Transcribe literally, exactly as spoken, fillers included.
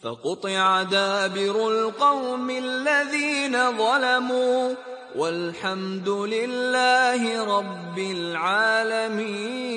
فقطع دابر القوم الذين ظلموا والحمد لله رب العالمين.